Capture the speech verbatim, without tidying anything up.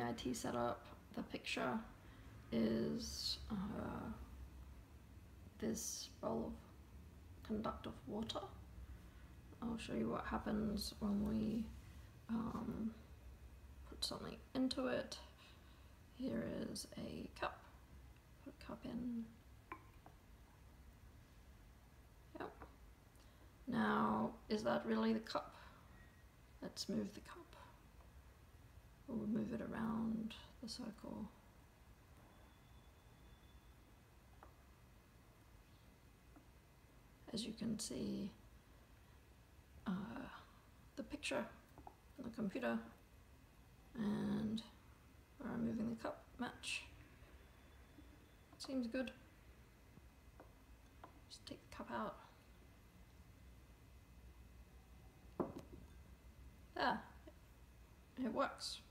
I T setup. The picture is uh, this bowl of conductive water. I'll show you what happens when we um, put something into it. Here is a cup. Put a cup in. Yep. Now, is that really the cup? Let's move the cup. We'll move it around the circle. As you can see, uh, the picture on the computer and where I'm moving the cup match. Seems good. Just take the cup out. There, it works.